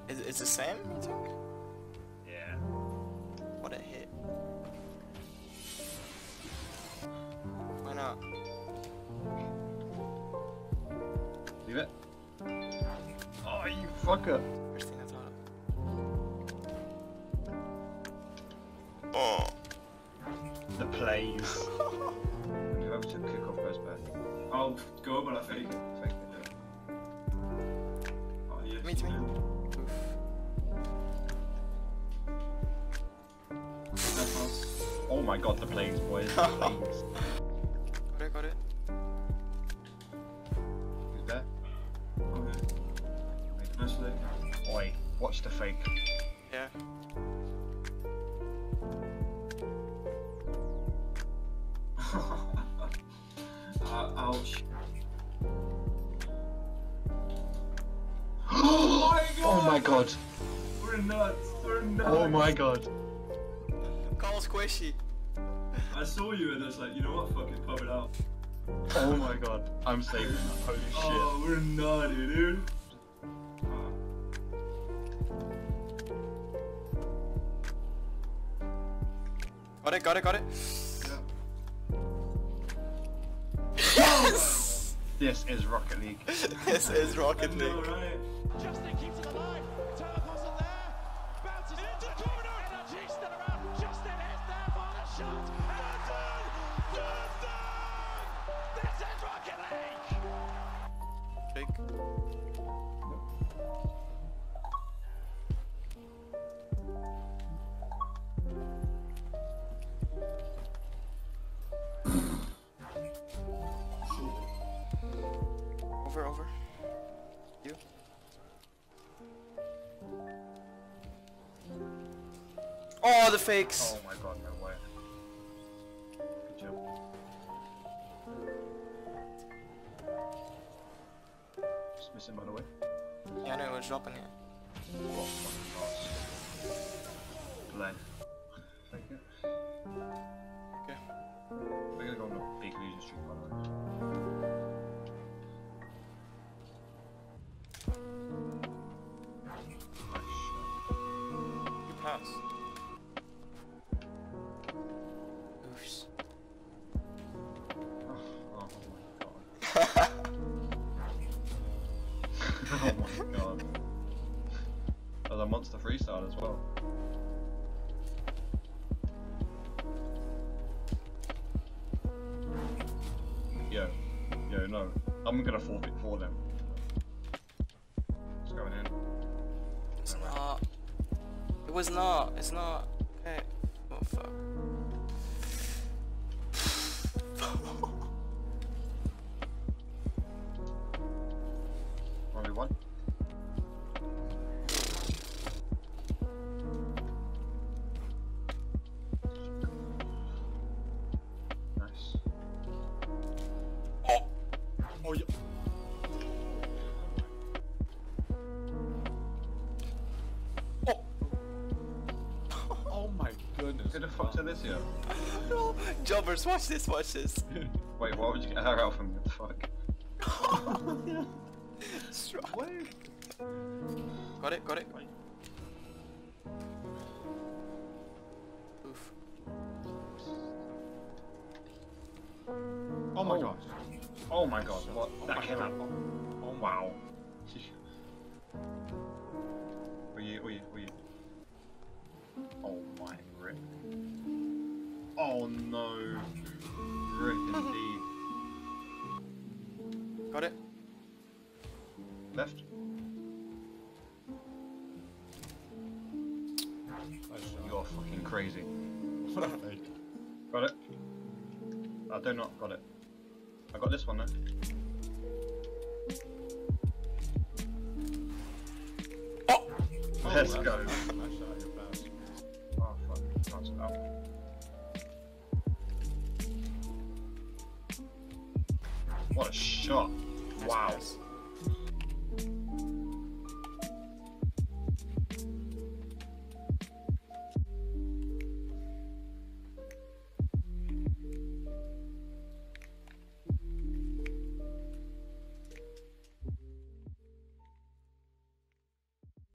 It's the same, you think? Yeah. What a hit. Why not? Leave it. Oh, you fucker. First thing I thought of. Oh. The plays. Whoever took kickoff goes back. I'll go, but I fake it. Fake it, Oh, yes. Me too. Oh my god, the plays, boys. The plays. Got it. Who's there? Okay. Nice play. Oi, watch the fake. Yeah. Ouch. Oh my god. We're nuts. We're nuts. Oh my god. Call squishy. I saw you and I was like, you know what? Fuck it, pop it out. Oh my god. I'm saving that. Holy shit. Oh, we're nutty, dude. Got it. Yeah. Yes! This is Rocket League. This is Rocket I know, League. right? Justin keeps it alive. Turner wasn't there. Bounces into the corner. Energy still around. Justin is there for the shot. Justin! This is Rocket League. Big. Over. You. Oh, the fakes. Oh my god, no way. Good job. Just missing by the way. Yeah, I know it was dropping it. Oh fucking pass. Play. Take it. Okay. We're gonna go on a big losing streak by the way. Good pass. Oofs. Oh my god. Oh my god. That was a monster freestyle as well. Yo, no. I'm gonna forfeit for them. It's going in. It's not. It was not. It's not. Okay. Oh fuck. Only one. Nice. Oh yeah. Oh my goodness. Who the fuck's this here? No. Jobbers, watch this. Wait, why would you get her out from me? What the fuck? Strike. Wait. Got it. Wait. Oof. Oh my gosh. Oh my god, what? That came out. Oh wow. Were you? Oh my rip. Oh no. Rip indeed. Got it. Left. You're fucking crazy. What a fake. Got it. I do not got it. I got this one though. Oh! Let's go. Nice shot, your pass. Oh fuck, can't stop. What a shot. Wow. Nice pass.